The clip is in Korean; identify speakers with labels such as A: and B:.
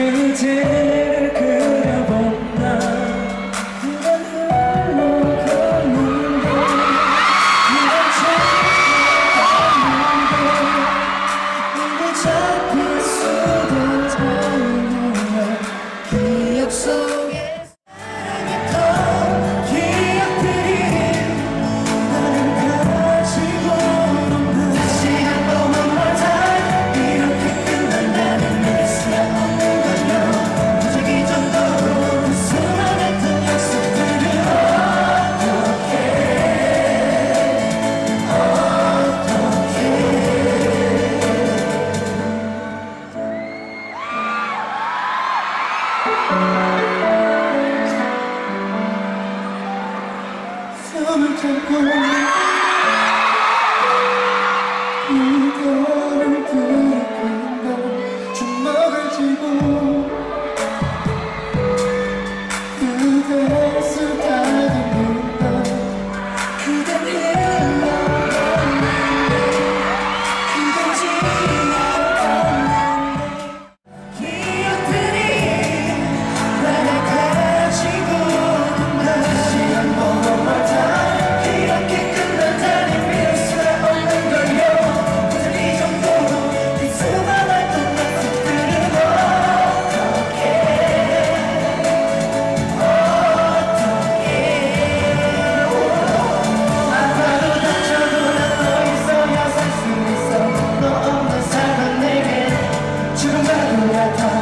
A: 그대를 그려본다. 그댄 흘러가는데 그댄 찾아가는데 눈을 잡힐 수도 없는 기억 속에 사랑했던 기억들이 나를 가지고 논다. 다시 한번 one more time 이렇게 끝난다는 믿을 수 없는 걸요. 무지기 정도로 그 수많았던 약속들을 어떡해 숨을 참고 그대를 부른다. 주먹을 쥐고 그대 쓰다듬는다. 그댄 흘러가는데 그댄 지나가는데 기억들이 나를 가지고 논다. 다시 한번 one more time 이렇게 끝난다니 믿을 수가 없는 걸요. 무슨 이 정도로 네 수많았던 약속들을 어떡해 아파도 다쳐도 난 너 있어야 살 수 있어. 너 없는 삶은 내겐 죽음과도 같아.